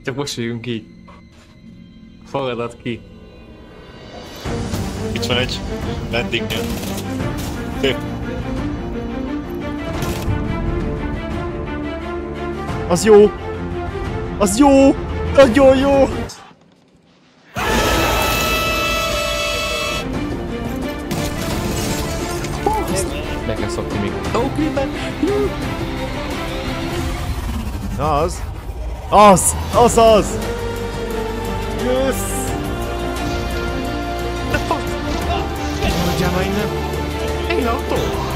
Csak most vagyunk így. Fogadad ki. Itt van egy vendégnél. Szép. Az jó! Az jó! Nagyon jó! Meg kell szokni még. Ó, creeper! Az! Az! Az az! Yes! Hagyjál már innen! Én autó!